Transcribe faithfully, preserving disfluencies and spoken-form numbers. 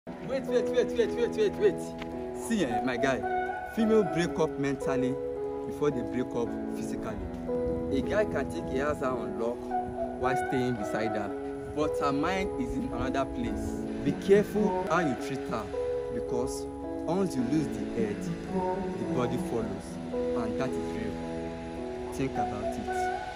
Wait, wait, wait, wait, wait, wait, wait. See, eh, my guy, female break up mentally before they break up physically. A guy can take her house on lock while staying beside her, but her mind is in another place. Be careful how you treat her, because once you lose the head, the body follows, and that is real. Think about it.